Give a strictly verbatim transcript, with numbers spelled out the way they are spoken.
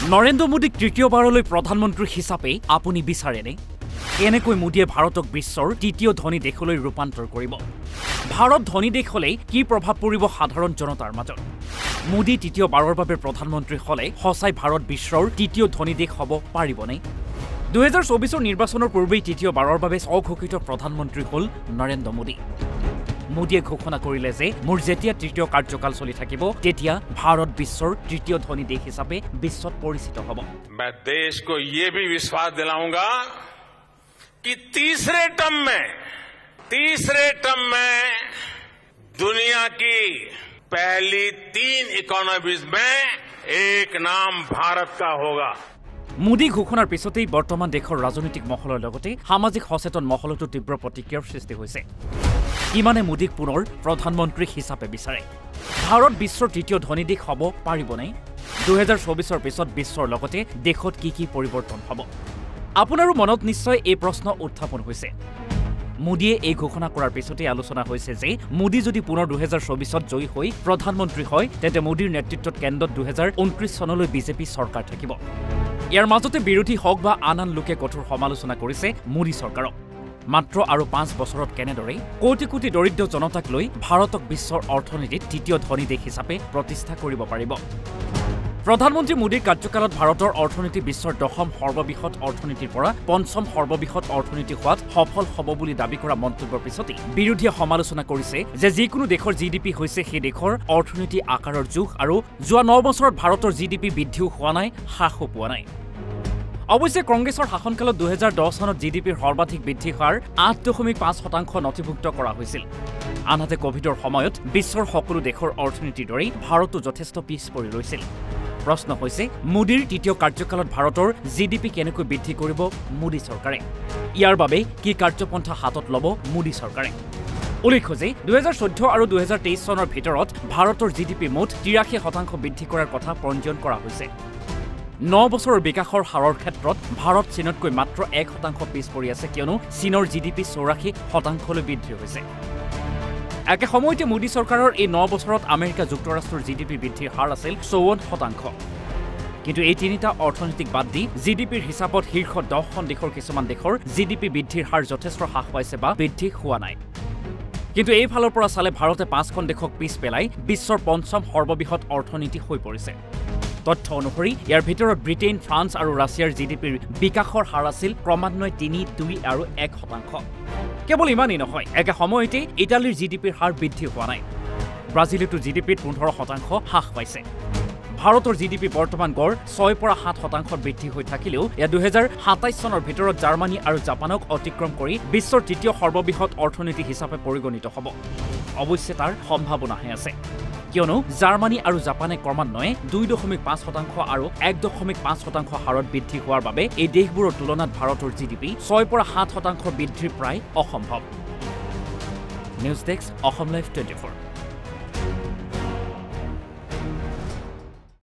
নৰেন্দ্ৰ মোদীক তৃতীয়বাৰলৈ প্ৰধানমন্ত্ৰী হিচাপে আপুনি বিচাৰেনে? এনেকৈ মোদীয়ে ভাৰতক বিশ্বৰ তৃতীয় ধনী দেশলৈ ৰূপান্তৰ কৰিব। ভাৰত ধনী দেশ হলে কি প্ৰভাৱ পৰিব সাধাৰণ জনতাৰ মাজত? মোদী তৃতীয়বাৰৰ বাবে প্ৰধানমন্ত্ৰী হলে সঁচাই ভাৰত বিশ্বৰ তৃতীয় ধনী দেশ হ'ব পাৰিবনে? দুহেজাৰ চৌবিশৰ নিৰ্বাচনৰ পূৰ্বেই তৃতীয়বাৰৰ বাবে অঘোষিত প্ৰধানমন্ত্ৰী হল নৰেন্দ্ৰ মোদী। মোদীয়ে ঘোষণা কৰিলে যে মোৰ যেতিয়া তৃতীয় কাৰ্যকাল চলি থাকিব তেতিয়া ভাৰত বিশ্বৰ তৃতীয় ধনী দেশ হিচাপে বিশ্বত পৰিচিত হ'ব। मैं देश को ये भी विश्वास दिलाऊंगा कि तीसरे टर्म में तीसरे टर्म में दुनिया की पहली तीन इकोनॉमीज में एक नाम भारत का होगा। মোদী ঘোষণাৰ পিছতেই বৰ্তমান দেশৰ ৰাজনৈতিক মহলৰ লগতে সামাজিক সচেতন মহলতো তীব্ৰ প্ৰতিক্ৰিয়াৰ সৃষ্টি হৈছে। কিমানে মোদীক পুনৰ প্ৰধানমন্ত্ৰী হিচাপে বিচাৰে? ভাৰত বিশ্বৰ তৃতীয় ধনী দেশ হ'ব পাৰিবনে? দুহেজাৰ চৌবিশৰ পিছত বিশ্বৰ লগতে দেশত কি কি পৰিৱৰ্তন হ'ব? আপোনাৰো মনত নিশ্চয় এই প্ৰশ্ন উত্থাপন হৈছে। মোদীয়ে এই ঘোষণা কৰাৰ পিছতেই আলোচনা হৈছে যে মোদী যদি পুনৰ দুহেজাৰ চৌবিশত জয়ী হৈ প্ৰধানমন্ত্ৰী হয় তেন্তে মোদীৰ নেতৃত্বত কেন্দ্ৰত দুহেজাৰ ঊনত্ৰিশ চনলৈ বিজেপি চৰকাৰ থাকিব। ইয়াৰ মাজতে বিৰোধী হওক বা আন আন লোকে কঠোৰ সমালোচনা কৰিছে মোদী চৰকাৰক। মাত্ৰ আৰু পাঁচ বছৰত কেনেদৰে কোটি কোটি দৰিদ্ৰ জনতাক লৈ ভাৰতক বিশ্বৰ অৰ্থনীতিত তৃতীয় ধনী দেশ হিচাপে প্ৰতিষ্ঠা কৰিব পাৰিব? প্ৰধানমন্ত্ৰী মোদীৰ কাৰ্যকালত ভাৰতৰ অৰ্থনীতি বিশ্বৰ দশম সৰ্ববৃহৎ অৰ্থনীতিৰ পৰা পঞ্চম সৰ্ববৃহৎ অৰ্থনীতি হোৱাত সফল হ'ব বুলি দাবী কৰা মন্তব্যৰ পিছতেই বিৰোধীয়ে সমালোচনা কৰিছে যে যিকোনো দেশৰ জি ডি পি হৈছে সেই দেশৰ অৰ্থনীতি আকাৰৰ জোখ আৰু যোৱা ন বছৰত ভাৰতৰ জি ডি পি বৃদ্ধিও হোৱা নাই, হ্ৰাসো পোৱা নাই। অৱশ্যে কংগ্ৰেছৰ শাসনকালত দুহেজাৰ দহ চনত জি ডি পিৰ সৰ্বাধিক বৃদ্ধি হাৰ আঠ দশমিক পাঁচ শতাংশ নথিভুক্ত কৰা হৈছিল। আনহাতে কভিডৰ সময়ত বিশ্বৰ সকলো দেশৰ অৰ্থনীতিৰ দৰেই ভাৰতো যথেষ্ট পিছ পৰি ৰৈছিল। প্ৰশ্ন হৈছে মোদীৰ তৃতীয় কাৰ্যকালত ভাৰতৰ জি ডি পি কেনেকৈ বৃদ্ধি কৰিব মোদী চৰকাৰে? ইয়াৰ বাবে কি কাৰ্যপন্থা হাতত ল'ব মোদী চৰকাৰে? উল্লেখ্য যে দুহেজাৰ চৈধ্য আৰু দুহেজাৰ তেইছ চনৰ ভিতৰত ভাৰতৰ জি ডি পি মুঠ তিৰাশী শতাংশ বৃদ্ধি কৰাৰ কথা পঞ্জীয়ন কৰা হৈছে। ন বছৰৰ বিকাশৰ হাৰৰ ক্ষেত্ৰত ভাৰত চীনতকৈ মাত্ৰ এক শতাংশ পিছ পৰি আছে, কিয়নো চীনৰ জি ডি পি চৌৰাশী শতাংশলৈ বৃদ্ধি হৈছে। একে সময়তে মোদী চৰকাৰৰ এই ন বছৰত আমেৰিকা যুক্তৰাষ্ট্ৰৰ জি ডি পি বৃদ্ধিৰ হাৰ আছিল চৌৱন্ন শতাংশ। কিন্তু এই তিনিটা অৰ্থনীতিক বাদ দি জি ডি পিৰ হিচাপত শীৰ্ষ দহখন দেশৰ কিছুমান দেশৰ জি ডি পি বৃদ্ধিৰ হাৰ যথেষ্ট হ্ৰাস পাইছে বা বৃদ্ধি হোৱা নাই। কিন্তু এইফালৰ পৰা চালে ভাৰতে পাঁচখন দেশক পিছ পেলাই বিশ্বৰ পঞ্চম সৰ্ববৃহৎ অৰ্থনীতি হৈ পৰিছে। তথ্য অনুসৰি ইয়াৰ ভিতৰত ব্ৰিটেইন, ফ্ৰান্স আৰু ৰাছিয়াৰ জি ডি পিৰ বিকাশৰ হাৰ আছিল ক্ৰমান্বয়ে তিনি, দুই আৰু এক শতাংশ। কেৱল ইমানেই নহয়, একে সময়তে ইটালীৰ জি ডি পিৰ হাৰ বৃদ্ধি হোৱা নাই। ব্ৰাজিলতো জি ডি পিত পোন্ধৰ শতাংশ হ্ৰাস পাইছে। ভাৰতৰ জি ডি পি বৰ্তমান গড় ছয়ৰ পৰা সাত শতাংশত বৃদ্ধি হৈ থাকিলেও এয়া দুহেজাৰ সাতাইছ চনৰ ভিতৰত জাৰ্মানী আৰু জাপানক অতিক্ৰম কৰি বিশ্বৰ তৃতীয় সৰ্ববৃহৎ অৰ্থনীতি হিচাপে পৰিগণিত হ'ব। অৱশ্যে তাৰ সম্ভাৱনাহে আছে, কিয়নো জাৰ্মানী আৰু জাপানে ক্ৰমান্বয়ে দুই দশমিক পাঁচ শতাংশ আৰু এক দশমিক পাঁচ শতাংশ হাৰত বৃদ্ধি হোৱাৰ বাবে এই দেশবোৰৰ তুলনাত ভাৰতৰ জি ডি পি ছয়ৰ পৰা সাত শতাংশ বৃদ্ধিৰ প্ৰায় অসম্ভৱ। News desk, Asom live twenty four.